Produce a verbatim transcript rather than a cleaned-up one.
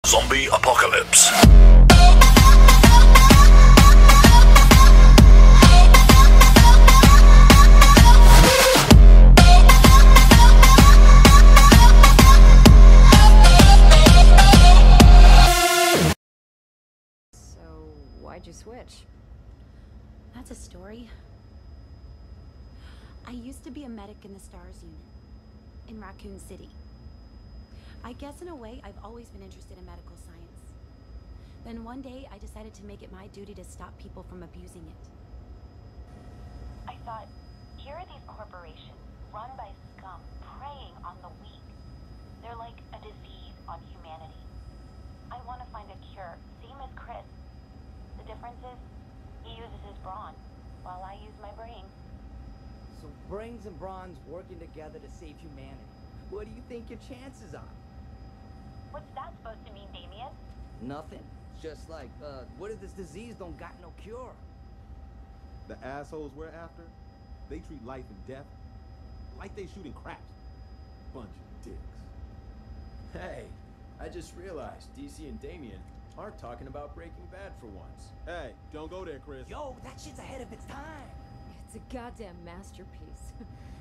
Zombie Apocalypse. So, why'd you switch? That's a story. I used to be a medic in the STARS unit in Raccoon City. I guess in a way, I've always been interested in medical science. Then one day, I decided to make it my duty to stop people from abusing it. I thought, here are these corporations run by scum preying on the weak. They're like a disease on humanity. I want to find a cure, same as Chris. The difference is, he uses his brawn, while I use my brain. So brains and bronze working together to save humanity. What do you think your chances are? What's that supposed to mean, Damien? Nothing. It's just like, uh, what if this disease don't got no cure? The assholes we're after, they treat life and death like they shooting craps. Bunch of dicks. Hey, I just realized D C and Damien aren't talking about Breaking Bad for once. Hey, don't go there, Chris. Yo, that shit's ahead of its time. It's a goddamn masterpiece.